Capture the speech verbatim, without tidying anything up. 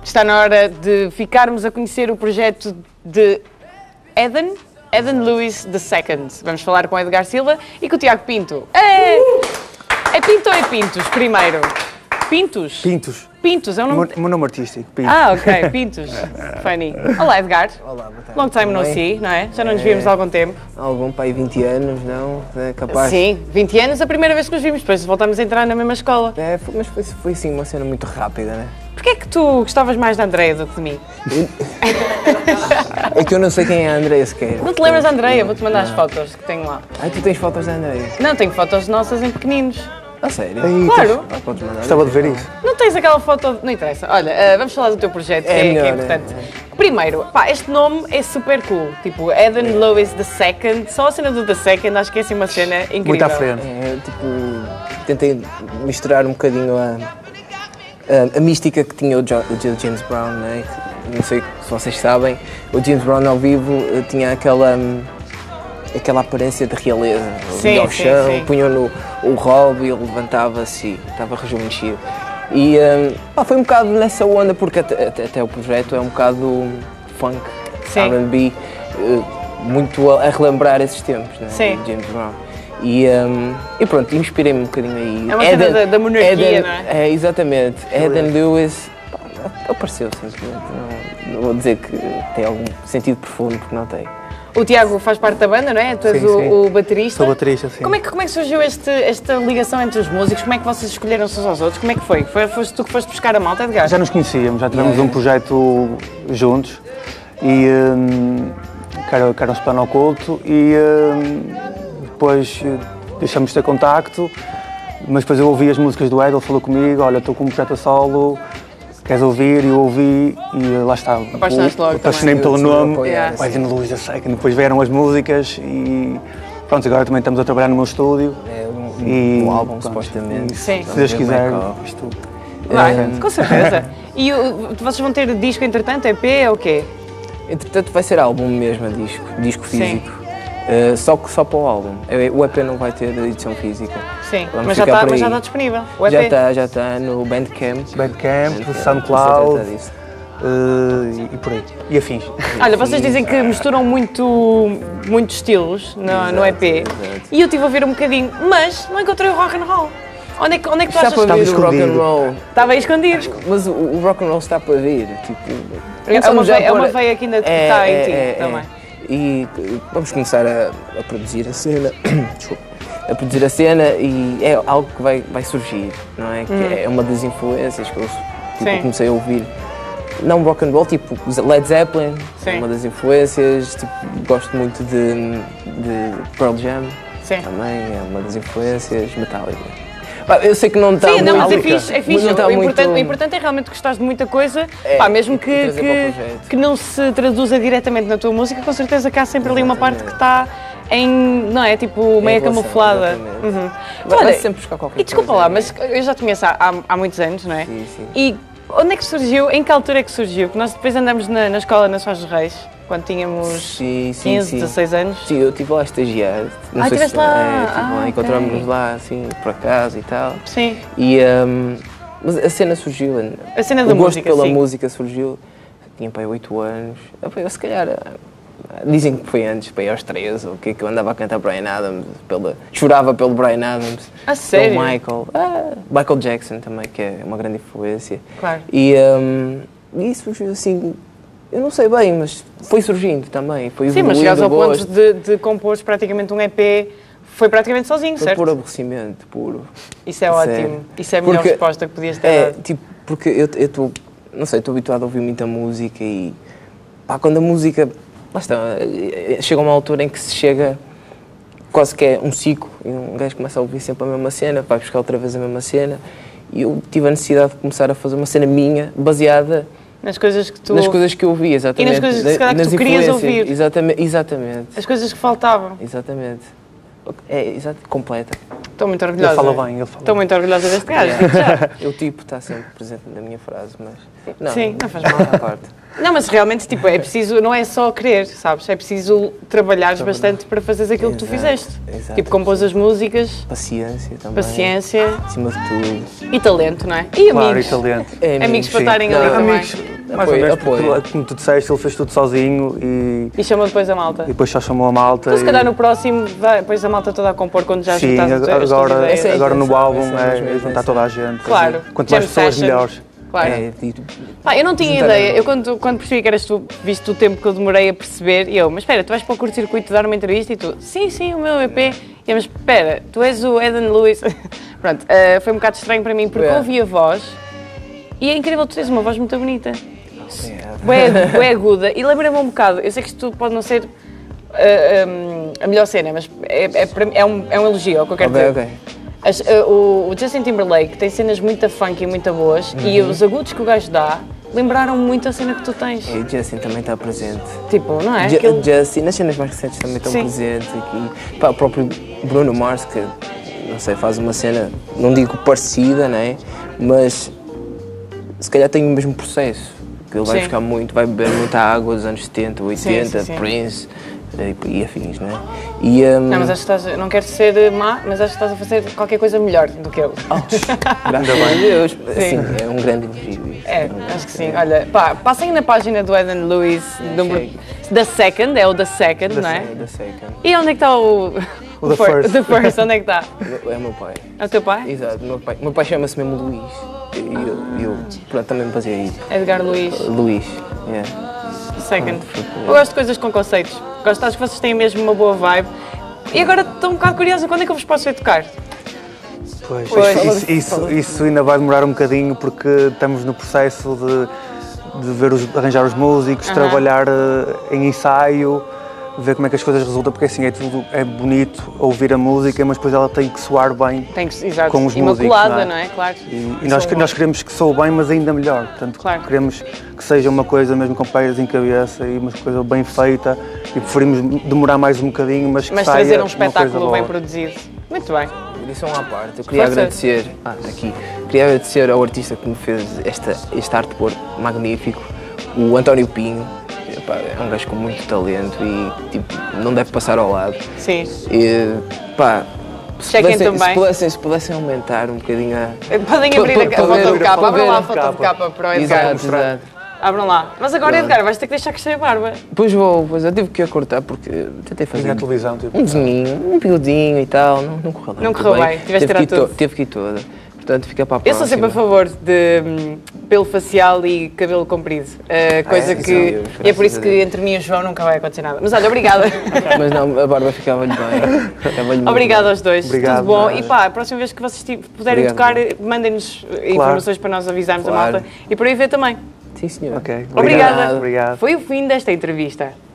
Está na hora de ficarmos a conhecer o projeto de Eden, Eden Lewis the second. Vamos falar com o Edgar Silva e com o Tiago Pinto. É, é Pinto ou é Pintos, primeiro? Pintos? Pintos. Pintos, é um nome... O meu nome artístico, Pintos. Ah, ok, Pintos. Funny. Olá, Edgar. Olá, boa tarde. Long time no see, não é? Já não nos víamos há algum tempo. Algum pai, vinte anos, não? É capaz? Sim, vinte anos, a primeira vez que nos vimos, depois voltámos a entrar na mesma escola. É, foi- mas foi, foi sim uma cena muito rápida, né? Porquê é que tu gostavas mais da Andreia do que de mim? É que eu não sei quem é a Andreia sequer. Não te lembras da Andreia? Vou-te mandar as fotos que tenho lá. Ai, tu tens fotos da Andreia? Não, tenho fotos nossas em pequeninos. A sério? Aí, Claro. Ah, podes mandar. Gostava de ver isso. Não tens aquela foto... Não interessa. Olha, eh, vamos falar do teu projeto, que É é, que é melhor, importante. é, Primeiro, pá, este nome é super cool. Tipo, Eden Lewis the second. Só a cena do the second, acho que é assim uma cena incrível. Muito à frente. É, tipo, tentei misturar um bocadinho a, a, a mística que tinha o, jo, o James Brown, né? Não sei se vocês sabem, o James Brown ao vivo eh, tinha aquela... hum, aquela aparência de realeza. Ele Sim, ia ao sim, chão, sim. punham no o robe e ele levantava-se e estava rejuvenescido. E hum, pá, foi um bocado nessa onda, porque até, até, até o projeto é um bocado funk, Sim. R and B, eh, muito a, a relembrar esses tempos, né, Sim. de James Brown. E, hum, e pronto, inspirei-me um bocadinho aí. É uma cena da- da monarquia, Eden, não é? É, exatamente. Eden Lewis pá, apareceu simplesmente. Não, não vou dizer que tem algum sentido profundo, porque não tem. O Tiago faz parte da banda, não é? Tu és Sim, o, sim. o baterista. Sou baterista, sim. Como é que, como é que surgiu este, esta ligação entre os músicos? Como é que vocês escolheram-se uns aos outros? Como é que foi? foi? Foste tu que foste buscar a malta, Edgar? Já nos conhecíamos, já tivemos Yeah. um projeto juntos e hum, que era, que era um plano oculto e hum, depois eh, deixamos de ter contacto, mas depois eu ouvi as músicas do Ed, ele falou comigo, olha, estou com um projeto a solo, queres ouvir? E eu ouvi e lá está. Apaixonaste logo Apaixonei-me também. pelo nome, Yeah. o Eden Lewis the second, depois vieram as músicas e pronto, agora também estamos a trabalhar no meu estúdio. É um, E, um álbum, pronto, supostamente. e Sim. Se Deus Vamos ver quiser, como é que corre. isto... Vai, é, com certeza. E o- vocês vão ter disco entretanto, E P ou o quê? Entretanto, vai ser álbum mesmo, disco, disco Sim. físico. Uh, só que só para o álbum. É, o E P não vai ter edição física. Sim, Vamos mas já, ficar está, por mas já aí. está disponível. O E P. Já está, já está no Bandcamp. Bandcamp, Bandcamp, SoundCloud, não sei tratar disso. eh, e, e por aí. E afins. Olha, vocês dizem que misturam muito, muitos estilos no, no E P. Exato, exato. E eu estive a ver um bocadinho, mas não encontrei o rock and roll. Onde é que, onde é que tu Está achas para que vir o rock and escondido. roll. estava aí escondido? Mas o, o rock and roll está para vir. Tipo, É uma, começamos já veia, é por- uma veia que ainda está É, em ti é, é, também. é. E uh, vamos começar a, a produzir a cena. Desculpa. A produzir a cena e é algo que vai, vai surgir, não é? Que é uma das influências que eu, tipo, Sim. eu comecei a ouvir. Não rock and roll, tipo Led Zeppelin, Sim. é uma das influências. Tipo, gosto muito de, de Pearl Jam, Sim. também é uma das influências. Metallica. Pá, eu sei que não está Sim, muito... não, mas é fixe, é mas fixe. não está O, importante, muito- o importante é realmente gostares de muita coisa, É, pá, mesmo e que, trazer para o que, projeto. que não se traduza diretamente na tua música, com certeza que há sempre ali uma parte que está em, não é, tipo, meio relação, camuflada. exatamente. Uhum. Vai- Olha, vai sempre buscar qualquer e desculpa coisa, lá, né? mas eu já te conheço há, há, há muitos anos, não é? Sim, sim. E onde é que surgiu, em que altura é que surgiu? Porque nós depois andamos na, na escola nas Foz dos Reis, quando tínhamos Sim, sim, quinze, sim. dezasseis anos. Sim, eu estive lá a estagiar. Não Ah, sei estiveste se, lá? É, estive Ah, lá, ok. encontramos-nos lá, assim, por acaso e tal. Sim, E, hum, mas a cena surgiu. a cena o da gosto música, pela sim. música surgiu. Tinha pai oito anos. Eu, eu, se calhar. ah, Dizem que foi antes, para aí aos treze, ou o que é que eu andava a cantar Bryan Adams, pela, chorava pelo Bryan Adams, A sério? pelo Michael, ah, Michael Jackson também, que é uma grande influência. Claro. E, hum, e surgiu assim, eu não sei bem, mas foi surgindo também, foi Sim, mas evoluindo chegares o ao ponto gosto. de, de compor praticamente um E P, foi praticamente sozinho, Foi certo? por aborrecimento, puro. Isso é Sério. ótimo. Isso é a melhor Porque- resposta que podias ter É, dado. tipo, porque eu estou, não sei, estou habituado a ouvir muita música e, pá, quando a música, lá está, eh, chega uma altura em que se chega, quase que é um ciclo, e um gajo começa a ouvir sempre a mesma cena, vai buscar outra vez a mesma cena, e eu tive a necessidade de começar a fazer uma cena minha, baseada Nas coisas que tu... nas coisas que eu ouvia, exatamente. E nas coisas que, se calhar, que nas tu querias influências. ouvir. Exatamente, exatamente, As coisas que faltavam. exatamente. É, exato, completa. Estou muito Ele orgulhosa. fala bem, ele fala Estou muito orgulhosa deste gajo, digo já. O tipo está sempre presente na minha frase, mas... Não, Sim, não faz mal. à parte. Não, mas realmente, tipo, é preciso, não é só querer, sabes? É preciso trabalhares bastante para fazeres aquilo que tu Exato, fizeste. exato. Tipo, compôs as músicas, Paciência também. paciência Acima de tudo. e talento, não é? E Claro, amigos. e talento. É, Amigos para sim. estarem Não, ali também. Amigos, Mais ou Apoio, menos, porque apoio. tu- como tu disseste, ele fez tudo sozinho e, E chamou depois a malta. e depois só chamou a malta. Então, se e- calhar no próximo, vai, depois a malta toda a compor quando já Sim, juntares as tuas agora, ideias. Essa é a agora no intenção, álbum essa é é, mesmo a é juntar intenção. toda a gente. Claro. Quanto mais Jam pessoas, session. melhores. Claro. É, tipo, Pá, eu não tinha juntar ideia. a- Eu quando, quando percebi que eras tu, visto o tempo que eu demorei a perceber, e eu, mas espera, tu vais para o curto-circuito dar uma entrevista e tu, sim, sim, o meu E P. E eu, mas espera, tu és o Eden Lewis. Pronto, eh, foi um bocado estranho para mim porque Yeah. ouvi a voz e é incrível, tu tens uma voz muito bonita. yeah. Bué, bué aguda e lembra-me um bocado, eu sei que isto pode não ser eh, um, a melhor cena, mas é, é, para mim- é um, é um elogio, é o que eu quero Ok, dizer. ok. As- uh, o, o Justin Timberlake tem cenas muito funky e muito boas e Uhum. os agudos que o gajo dá lembraram muito a cena que tu tens. E o Justin também está presente. Tipo, não é? Ju- Aquele- Justin, nas cenas mais recentes também estão Sim. presentes aqui. Pá, o próprio Bruno Mars, que não sei, faz uma cena, não digo parecida, né? Mas se calhar tem o mesmo processo. Que ele vai Sim. buscar muito, vai beber muita água dos anos setenta, oitenta, sim, sim. Prince e, e afins, né? E, um, Não, mas acho que estás, não quero ser má, mas acho que estás a fazer qualquer coisa melhor do que eu. graças a Deus, assim, é um grande elogio. isto. É, acho que sim. Olha, pá, passem na página do Eden Lewis, número, The Second, é o The Second, não é? É da Second. E onde é que está o... O The fir- First. The First, onde é que está? É o meu pai. É o teu pai? Exato, o meu pai, o meu pai chama-se mesmo Luís. E eu, eu pronto, também me fazia isso. Edgar Luís, Luís, yeah. Second. Eu gosto de coisas com conceitos. Gosto, acho que vocês têm mesmo uma boa vibe. E agora estou um bocado curiosa, quando é que eu vos posso ver tocar? Pois, Pois. Isso, isso, isso ainda vai demorar um bocadinho porque estamos no processo de, de ver os, arranjar os músicos, Aham. trabalhar eh, em ensaio, ver como é que as coisas resultam, porque assim é tudo é bonito ouvir a música, mas depois ela tem que soar bem. Tem que, exato, Com os músicos, imaculada, não é? não é? Claro. E, e nós, nós queremos que soe bem, mas ainda melhor. Portanto, Claro. queremos que seja uma coisa mesmo com pés em cabeça e uma coisa bem feita e preferimos demorar mais um bocadinho, mas que Mas saia trazer um uma espetáculo coisa bem boa. produzido. Muito bem. Edição à parte, eu queria Força. agradecer, ah, tá aqui, queria agradecer ao artista que me fez esta, este artwork magnífico, o António Pinho. Epá, é um gajo com muito talento e tipo, não deve passar ao lado. Sim. E, pá, se Chequem pudessem, também. se, pudessem, se pudessem aumentar um bocadinho a... Podem abrir Pa- a, pa- a pa- foto de ver- capa. pa- Abram ver lá a a foto de capa. capa para o Edgar. Exato, exato. Abram lá. Mas agora, Edgar, vais ter que deixar crescer a barba. Depois vou, pois eu tive que a cortar porque tentei fazer Na televisão, tipo. um desenho, um bigodinho e tal, não, não correu nada. Não correu bem, tiveste teve de tirar que ir tudo. to- Teve que ir toda. Portanto, fica para a Eu próxima. sou sempre a favor de hum, pelo facial e cabelo comprido. Uh, coisa é? que. Sim, e é por graças isso a que Deus. entre mim e o João nunca vai acontecer nada. Mas olha, obrigada. Mas não, a barba ficava-lhe bem. Ficava-lhe muito Obrigada bem. aos dois. Obrigado, Tudo bom. nada. E pá, a próxima vez que vocês ti- puderem Obrigado. tocar, mandem-nos informações para nós avisarmos Claro. a malta. E por aí ver também. Sim, senhor. Ok. Obrigada. Obrigado. Foi o fim desta entrevista.